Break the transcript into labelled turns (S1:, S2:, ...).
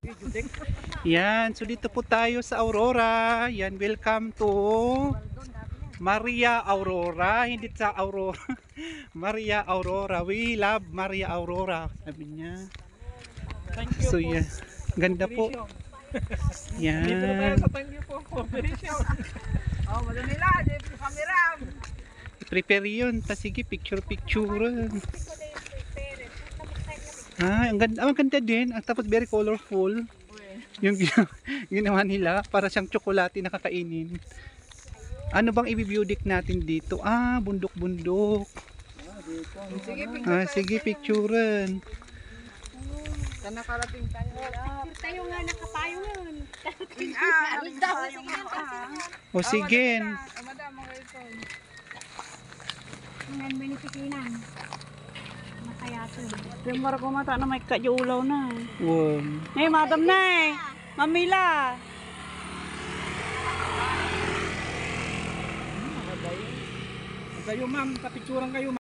S1: Yan, so dito po tayo sa Aurora. Yan, welcome to Maria Aurora. Hindi sa Aurora. Maria Aurora. We love Maria Aurora. Sabi niya. So yan, ganda po. Yan.
S2: Dito na tayo sa thank you po. Oh, madami lang. Dito sa camera.
S1: Prepare yun. Ta sige, picture. Ang ganda din. Tapos very colorful. Yung ginawa nila para siyang tsokolate na kakainin. Ano bang i-view deck natin dito? Bundok-bundok. Sige, picturean.
S2: Sana nakarating tayo.
S3: Tayo nga nakapayungan.
S1: O sige.
S2: Madam, mga ito.
S3: Mga benefitinan. Makayaton.
S4: Rimar ko mata na may kaulaw na.
S1: Wow.
S4: Hey, madam na eh. Mamila.
S2: Kayo ma'am, kapicturan kayo.